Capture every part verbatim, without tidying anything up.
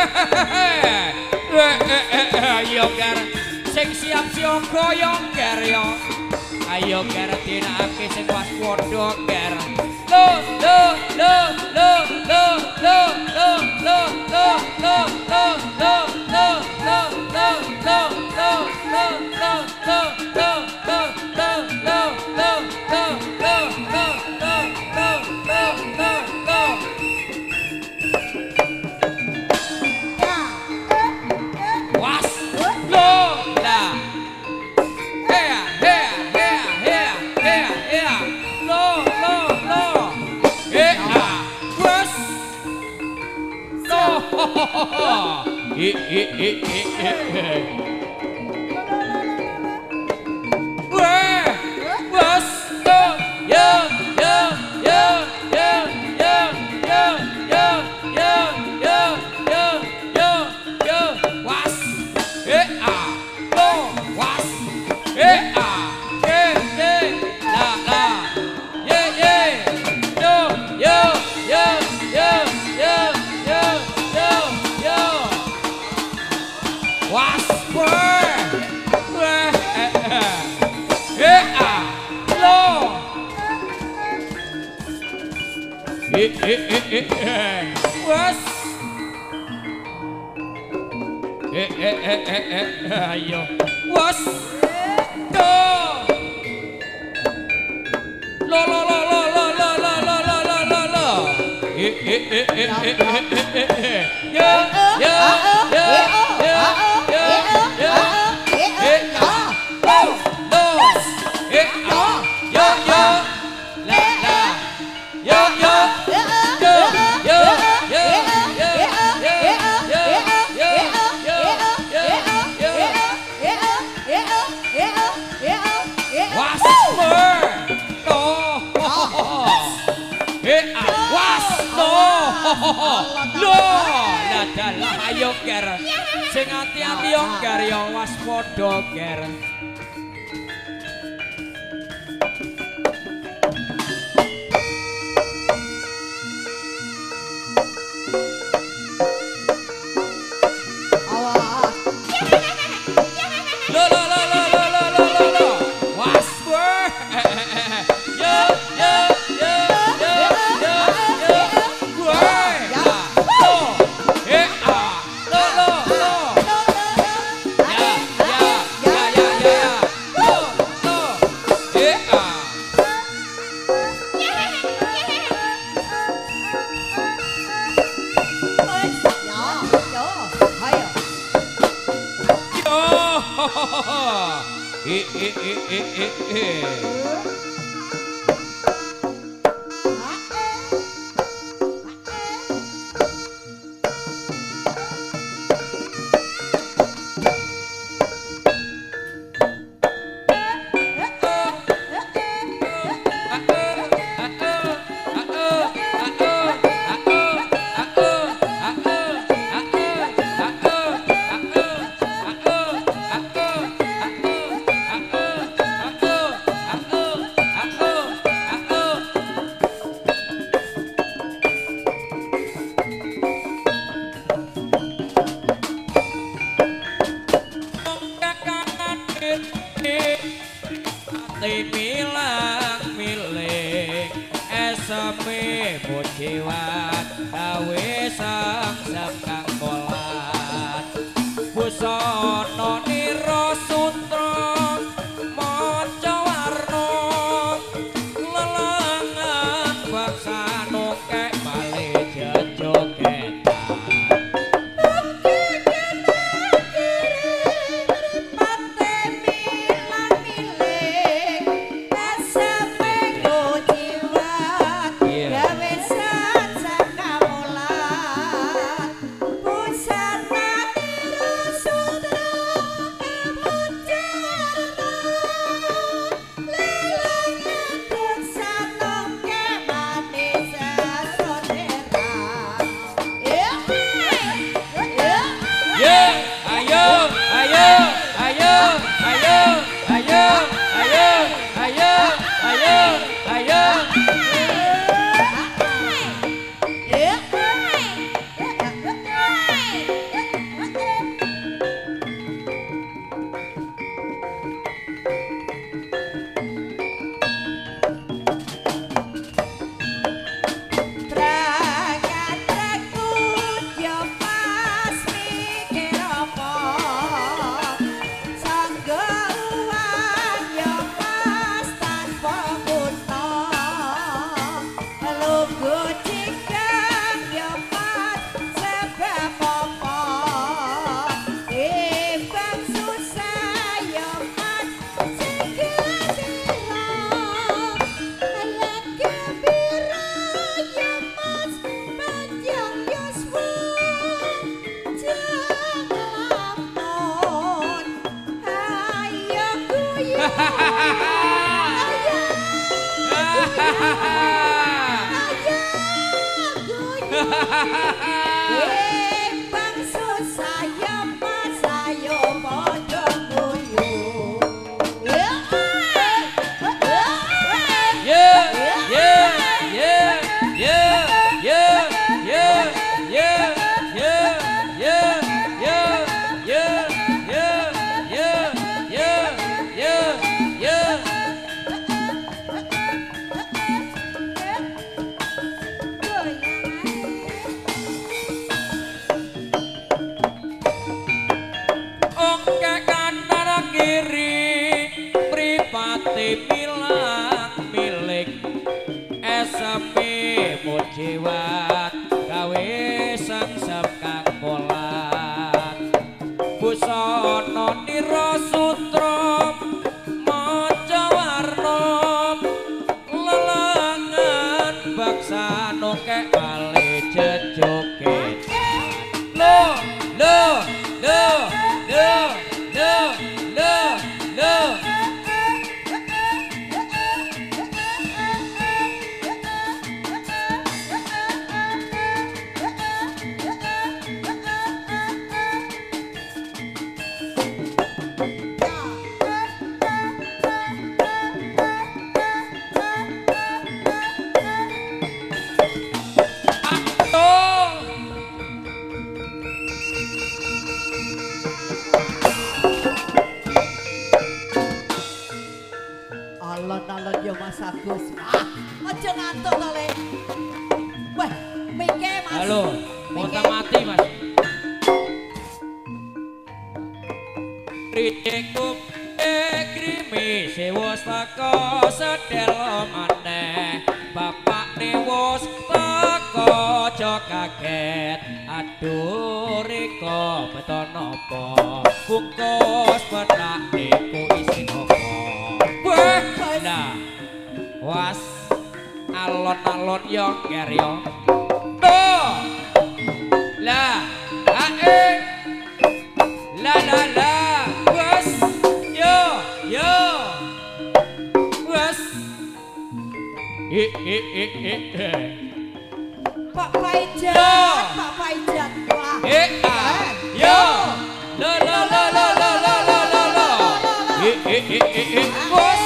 Ayo ger sing siap siaga yo ger yo. Ayo ger dinake sing waspada ger. Lo lo lo lo lo lo lo lo lo lo lo lo lo lo lo lo lo lo lo Eh eh eh eh eh. Wah, bos, yo yo yo yo yo yo yo yo yo yo yo yo yo was, eh ah, lo was, eh ah, ye ye la la, ye ye, yo yo yo yo yo yo yo yo. Was wah wah eh ah lo eh eh eh eh was eh eh eh eh eh ayo was do lo lo lo lo lo lo lo lo lo lo lo lo eh eh eh eh eh eh eh yo yo yo yo Loh, ladalah ayo ger, sing ati-ati yo ger yo waspada ger. Awas. Lo lo lo lo lo lo lo lo lo. Was wah. Yo yo yo yo yo yo. Wah. Lo. Eh ah. Lo lo lo. Ya ya ya ya ya. Lo lo. Eh ah. Ya, yo, ayo. Yo. Eh eh eh eh eh eh. Milang milik esame bojiwat gawe sang sang kang bolat busana nira sutra maca warna lelangan baksana kek bali jejogetan. Gawe sang sang kamulat Bang susah ya mas ayo podo guyu. Yeah, yeah, yeah, yeah, yeah, yeah, yeah, yeah, yeah, yeah, yeah, yeah, yeah, yeah, yeah, yeah. Oke kanan kiri pripate bilang milik S M P mujiwat gawe sangsep kang polat busana nira sutra maca warna lelangan baksana kek ale jejoget lo lo lo lo lo lo lo Alon-alon yo Mas Agus. Ah, aja ngantuk to, Le. Weh, mike Mas. halo Mike. mata mati mas Ridekup egrimi sewos teko sedelo maneh bapak newos teko aja kaget aduh riko beton nopo bungkus petak niku isi nopo weh nah was alon-alon yo keryo tuh lah ae la la la was yo yo was i i i i Pak Paijan, Yo. Pak Paijan. Wah. eh ah yo la la la la la la la la la i i i i i was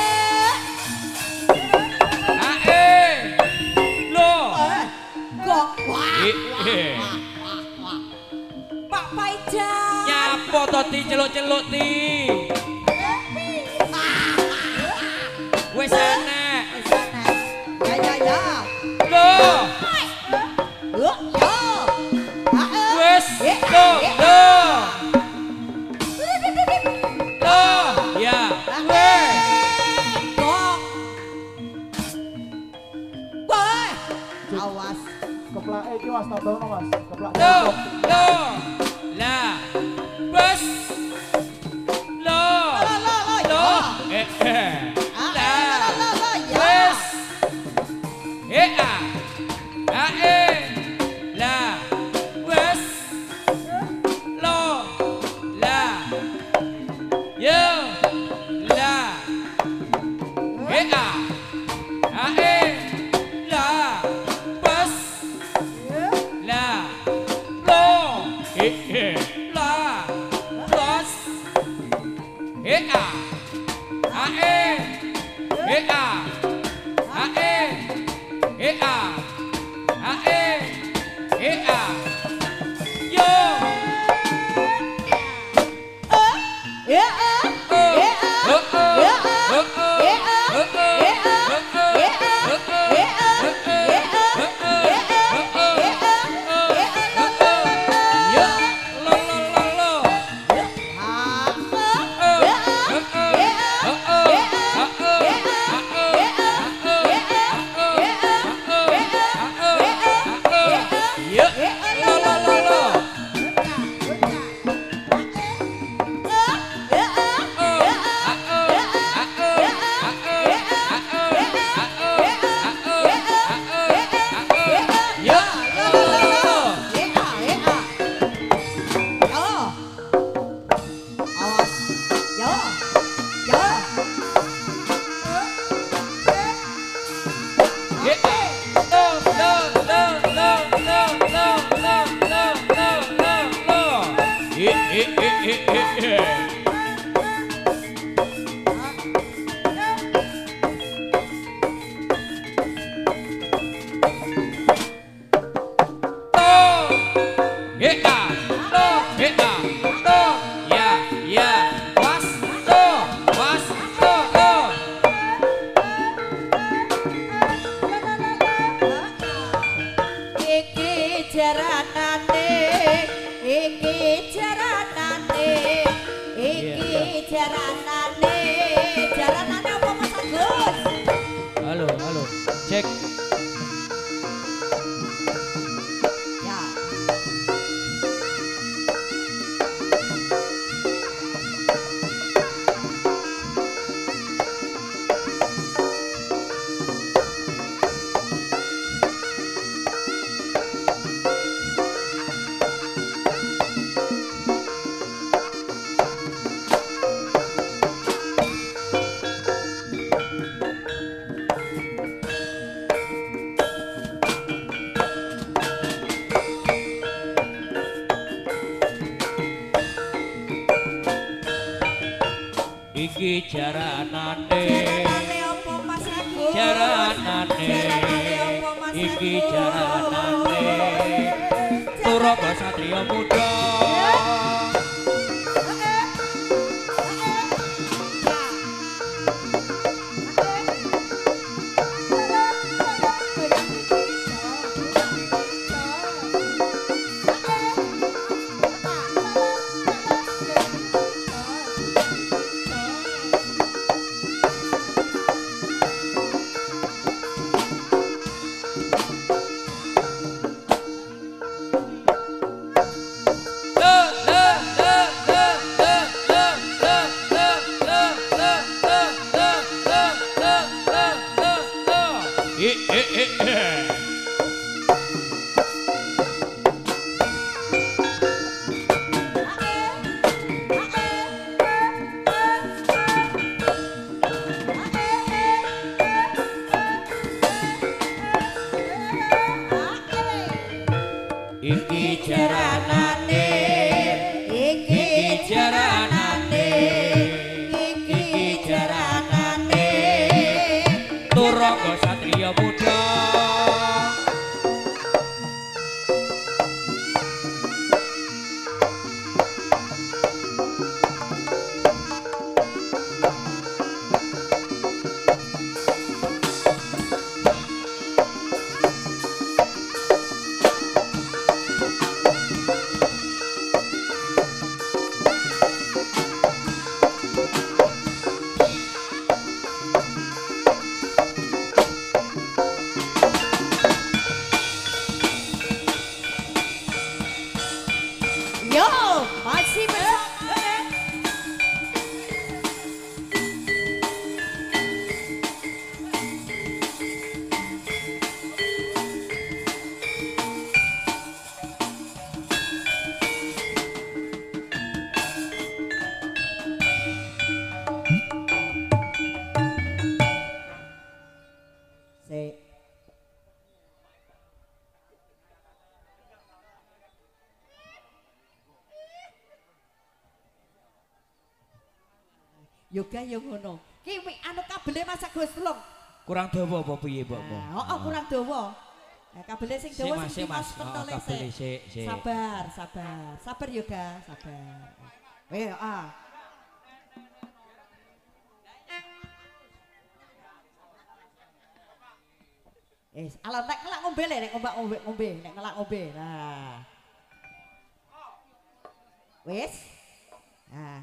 ae lo Eh, kok wah. i wah, i wah, wah, wah. Pak Paijan. nyapo to ti celuk-celuk ti wis enek Wis ana. Ya ya ya. lo Yo, yo. Heeh. wis Eh, lo eh, lo lo ya weh Kok. Wah. Awas. Keplak iki Mas tabelno Mas. Keplak. lo lo lah wis lo Lo, lo, lo, lo yo. eh eh Ah, lah lo, lo, lo, yo. wis eh ah ah eh lah wis lo lah yo lah eh ah ah eh lah wis lah lo eh eh lah wis eh ah ah eh jaranane iki jaranane iki jaranane jaranane apa Mas Agus halo halo cek ya iki jaranane jaranane apa Mas Agus jaranane jaranane apa Mas Agus iki jaranane Turaka Satria Muda iki jaranane iki jaranane iki jaranane Turaka Satria Muda yo masih bersama Sik. Yoga yo ngono. Ki anu kabele Mas Agus Lung. kurang dawa apa piye Mbok? Nah, oh, kurang dawa. Nah, kabele sing dawa Mas, sing Mas, Mas oh, pentole kabele sik. sik, sik. Sabar, sabar. Sabar Yoga, sabar. Eh, ah. Eh, ala nek ngelak ngombe le, nek ngombak ngombe, ngombe, nek ngelak ngombe. Nah. Wis? Nah.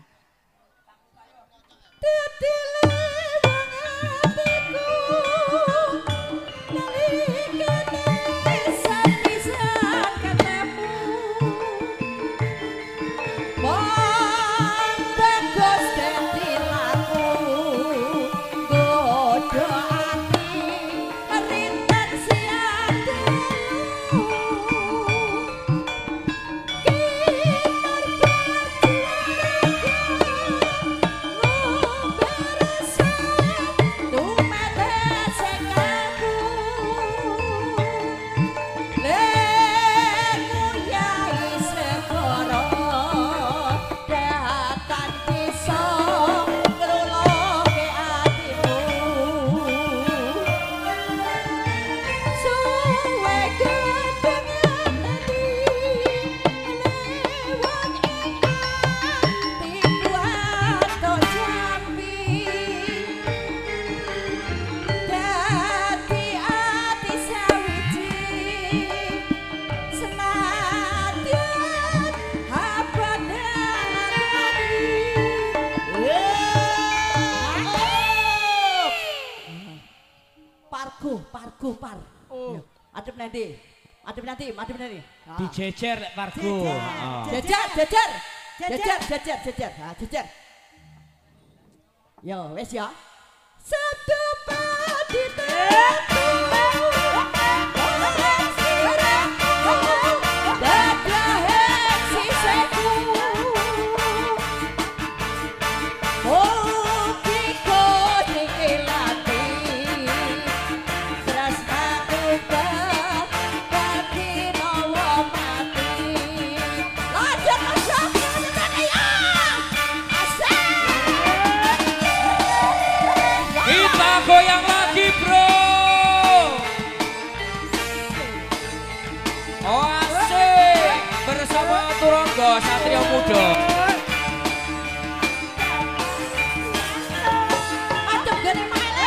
Tutile wangatiku nalikane sepisan ketemu Wong bagus dadi laku godho ati rinten siang telu Kinar nanti. Madep nanti, madep nanti. Ah. Dijejer lek Pargo. Ah. Jejer, jejer. Jejer, jejer, jejer. Ha, jejer. Yo, wes ya. Sabtu pagi tetu. Goyang lagi bro. Oh asik. Bersama Turangga Satria Muda. Adem gini male.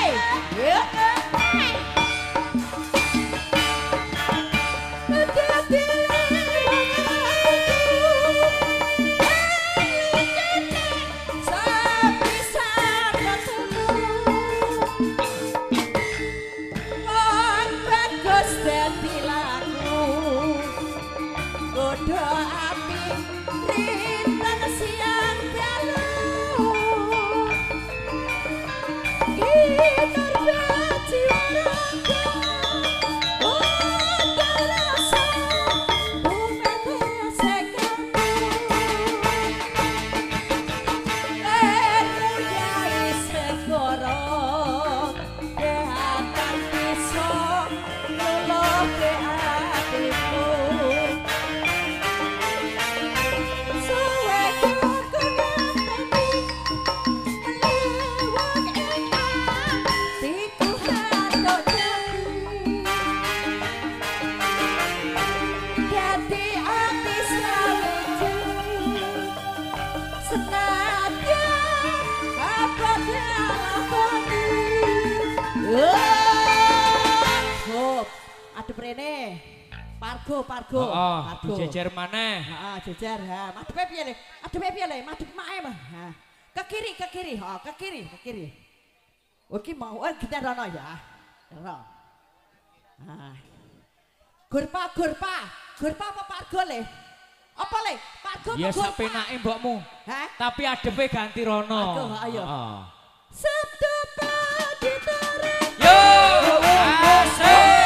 Pargo, Pargo, oh, oh, Pargo. Dijejer maneh. Heeh, jejer. Ha, madepe piye le? Madepe piye le? Madep mae mah. Ha. Ke kiri, ke kiri. Ha, ke kiri, ke kiri. Oke mau eh kita rono ya. Rono. Ha. Gurpa, gurpa. Gurpa apa Pargo le? Apa le? Pargo apa ya gurpa? Ya sapenake mbokmu. Hah? Tapi adepe ganti rono. Aduh, ayo. Oh. Sabtu pagi tarik. Yo, asik.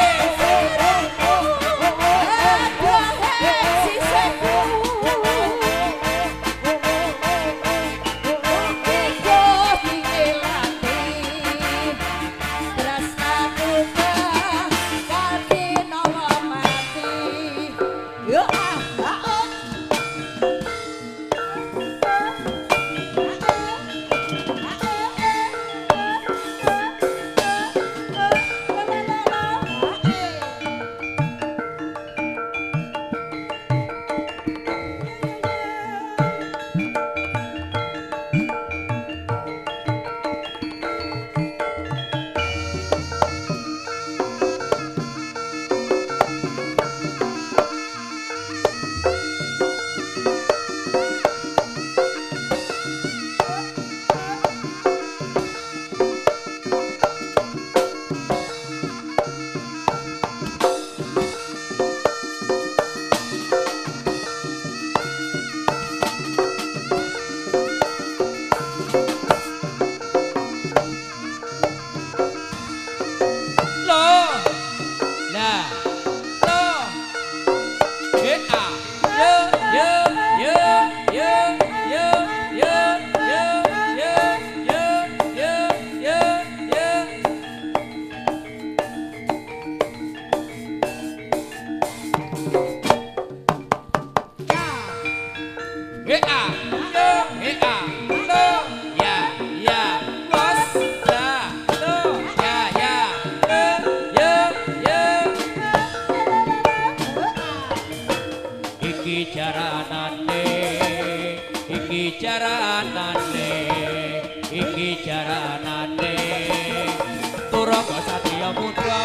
jaranane Turangga Satria Muda.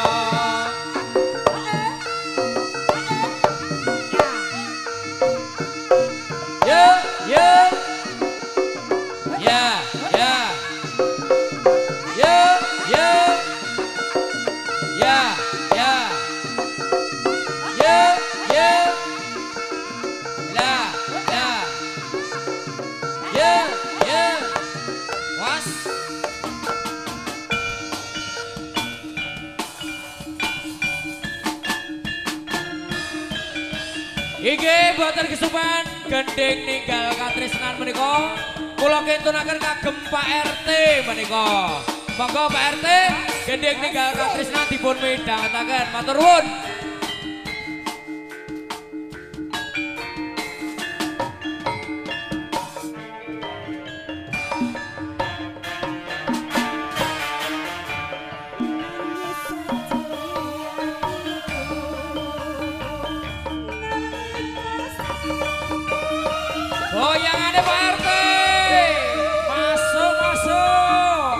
Ya, ya. Ya, ya. Ya, ya. Ya, ya. Iki boten kesupen gending ninggal katresnan menika. Kula kintunaken kagem Pak R T menika. Monggo Pak R T gending ninggal katresnan dipun midhangetaken. Matur nuwun. Goyangannya Pak R T masuk masuk.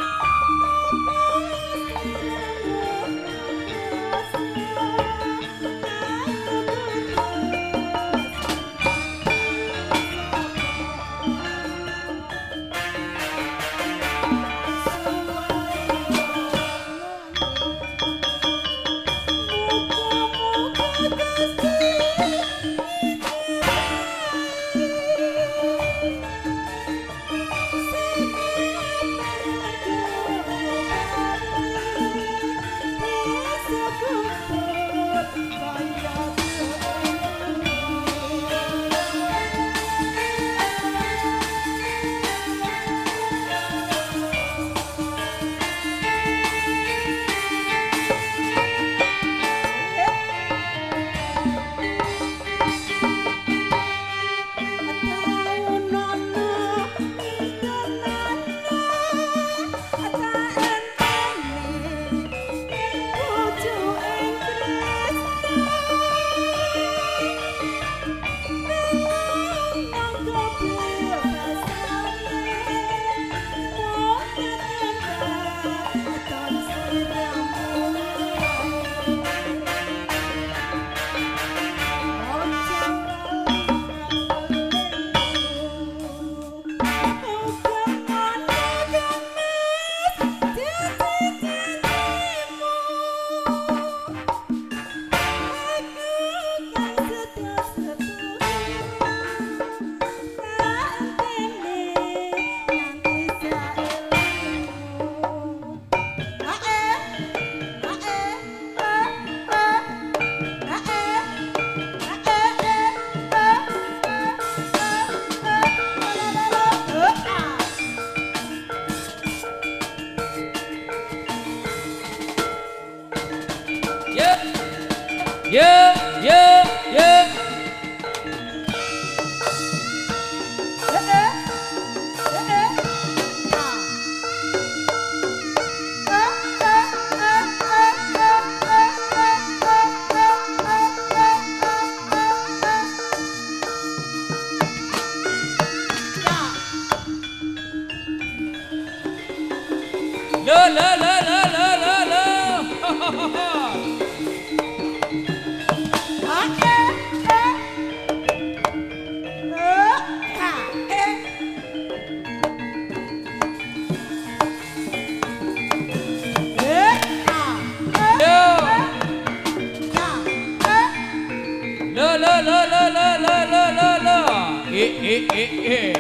Yeah, yeah, yeah. La la la la la la la. La la la la la la la la la. Eh eh eh eh.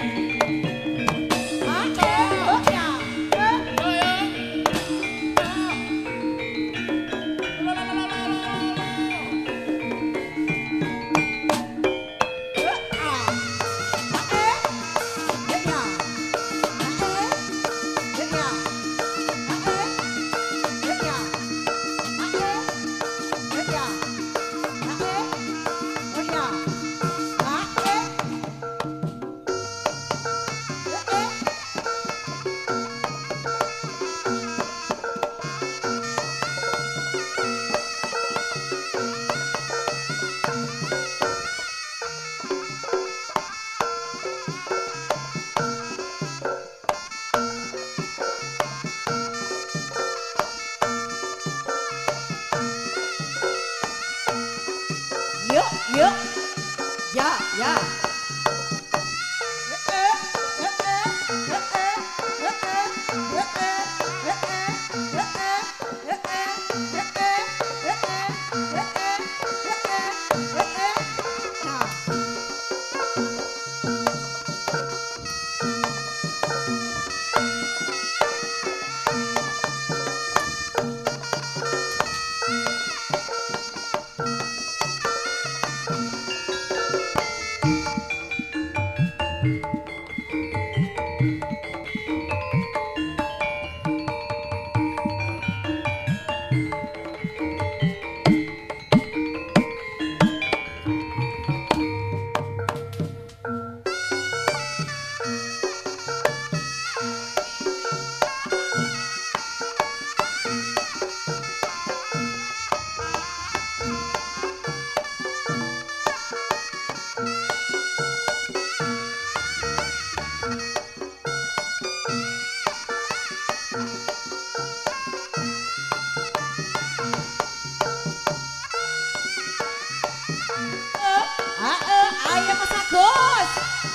Yuk, yuk. Ya, ya.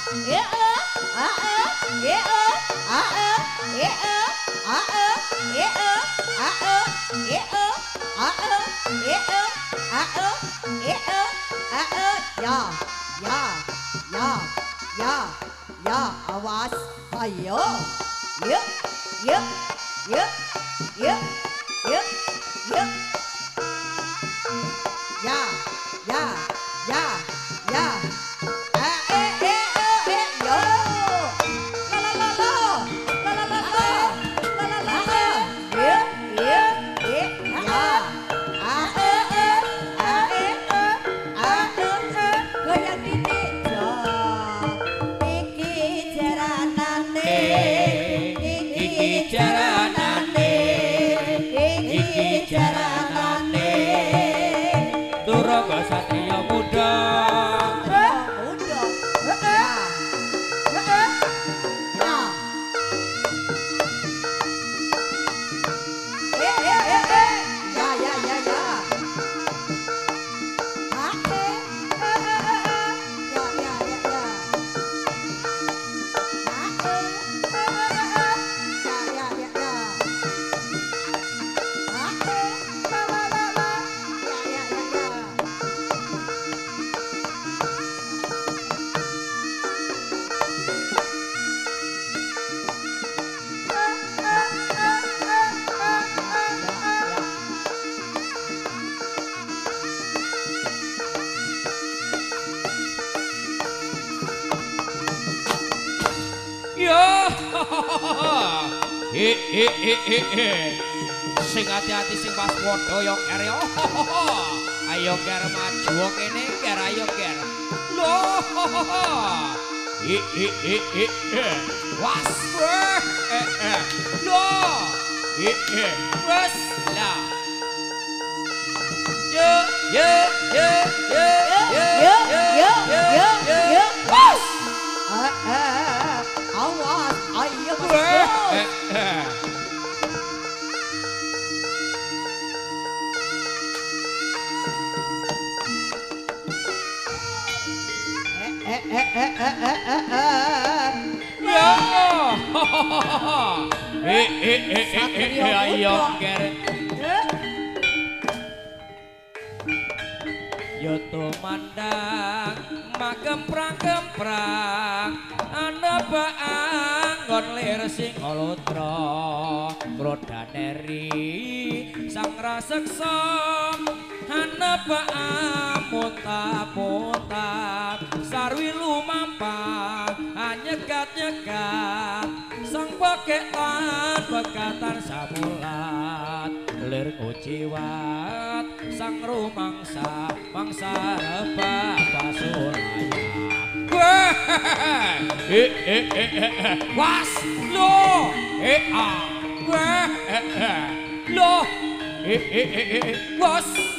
Ya, ya, ya, ya, ya, awas, ayo, yuk, yuk, yuk, yuk, yuk, yuk, ya, ya, ya, ya, eh, eh, eh, eh, eh, yo, la la la la, la la la la, la la la la, yuk, yuk, yuk, ya, ah, eh, eh, ah, eh, eh, ah, eh, eh, goyang titik jok, iki jaranane, iki jaranane, iki jaranane, Turaga Satria Muda. muda, ya, ya, eh, eh, eh, eh, ya, ya, ya, ya, ah, eh, eh, eh, eh, eh, ya, ya, ya, ya, ah, eh, eh, eh, eh, eh, ya, ya, ya, ya, ah, eh, la, la, la, la, ya, ya, ya, ya. Ya. He he he he he. Sing hati-hati sing pas padha yo ker yo. Ayo ker maju kene ker ayo ker. Loh. He he he he. Was. Eh eh. Loh. He he. Was lah. Yo yo yo yo yo yo yo yo yo. Was. Eh, eh, eh, awas, ayo Eh masuk. eh. Eh, eh, eh, eh, eh, eh, eh, eh. Ya. Eh eh eh eh eh ayo ker. Eh, Yo tumandang magemprang-gemprang ana baanggon lir sing olotra Brodhaneri sang raseksa ana baamuta-muta sarwi lumampah anyegat-nyegat sang pekek lan bekatan samulat lir kuciwat sang rumangsa mangsa reba pasulaya eh eh eh eh was lo eh ah lo eh eh eh eh was